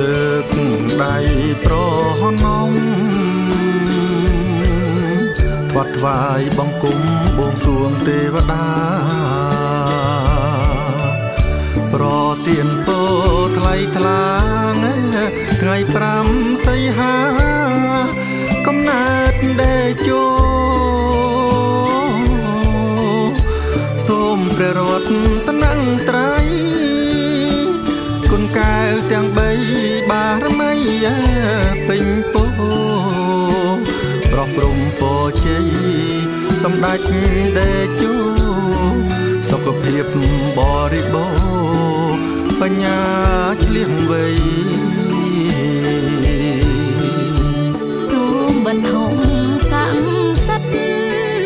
លើកដៃប្រណម្ធាត់ថ្វាយបង្គំបួងសួងទេវតាប្រទានពរថ្លៃថ្លាថ្ងៃ5សីហាកំណើតដេជោសូមព្រះរតនត្រ័យគុណកែវទាំង3បារមីពេញពោប្រោះព្រំពោជ័យសម្ដេចដេជោសុខភាពបរិបូរណ៍បញ្ញាឆ្លៀងវៃសូមបន្ថំស័ក្តិសិទ្ធិ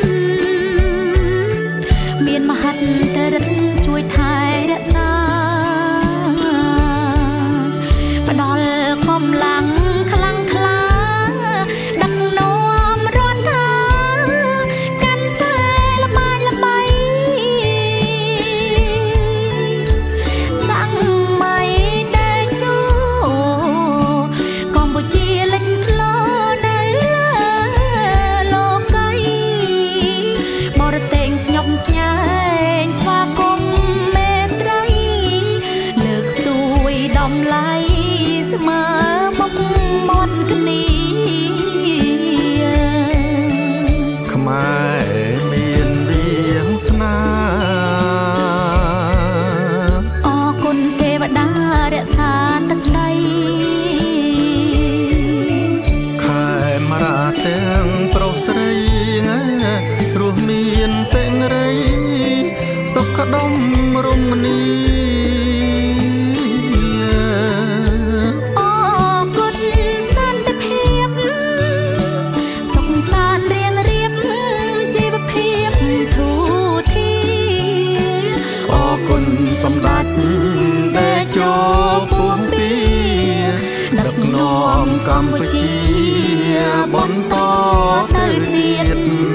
មានមហិទ្ធិឫទ្ធិជួយថែរក្សាផ្ដល់កម្លាំងខ្លាំងក្លាដឹកនាំរដ្ឋាកាន់តែល្បាញល្បីសង្មីតេជោកម្ពុជាលេចធ្លោនៅលើលោកីបរទេសស្ញប់ស្ញែងស្វាគមន៍មេត្រីលើកស្ទួយតម្លៃស្មើមុខមាត់គ្នាខ្មែរមានវាសនាអរគុណទេវតារក្សាទឹកដីខែមរាទាំងប្រុសស្រីរស់មានសេរីសុខដុមរមនីអរគុណសន្តិភាពសុខសាន្តរៀងរៀបជីវភាពធូរធារអរគុណសម្ដេចដេជោពួងពីដឹកនាំកម្ពុជាបន្តទៅទៀត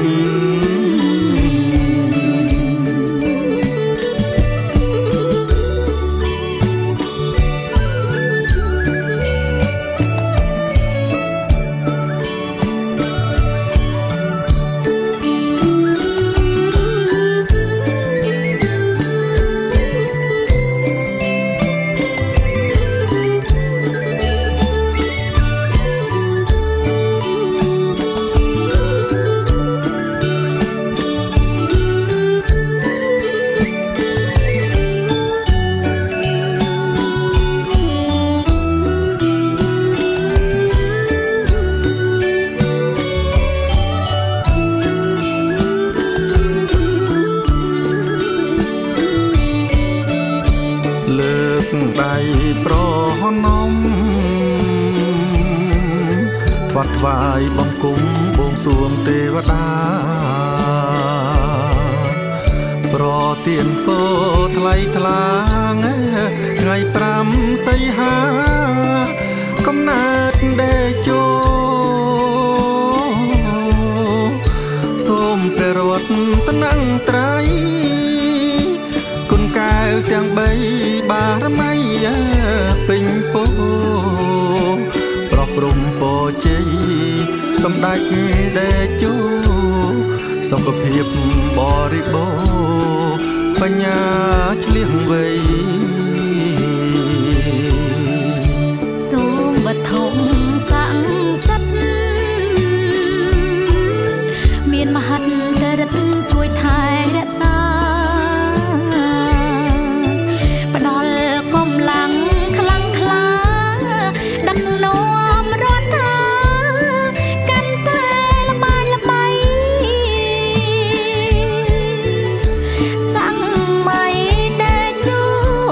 លើកដៃប្រណម្ធាត់ថ្វាយបង្គំបួងសួងទេវតាប្រទានពរថ្លៃថ្លាថ្ងៃ5សីហាកំណើតដេជោសូមព្រះរតនត្រ័យគុណកែវទាំង3បារមីពេញពោប្រោះព្រំពោជ័យសម្ដេចដេជោសុខភាពបរិបូរណ៍បញ្ញាឆ្លៀងវៃសូមបឋមស័ក្តិសិទ្ធិមានមហិទ្ធិឫទ្ធិជួយថែរក្សាផ្ដល់កម្លាំងខ្លាំងក្លាដឹកនាំរដ្ឋាកាន់តែល្បាញល្បីសង្មីតេជោ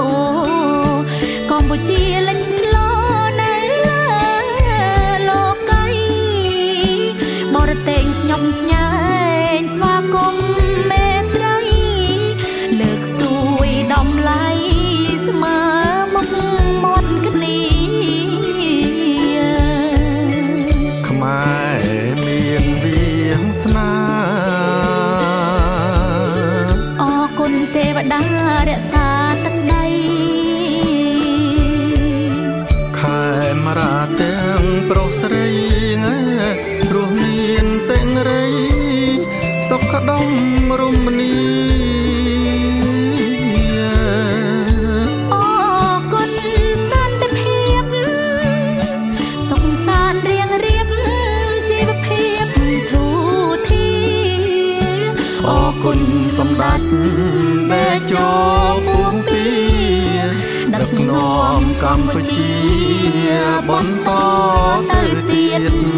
កម្ពុជាលេចធ្លោនៅលើលោកីបរទេសស្ញប់ស្ញែងស្វាគមន៍មេត្រីលើកស្ទួយតម្លៃស្មើមុខមាត់គ្នាខ្មែរមានវាសនាអរគុណទេវតារក្សាទឹកដីខែដែលចូលពួងពីដឹកនាំកម្ពុជាបន្តទៅទៀត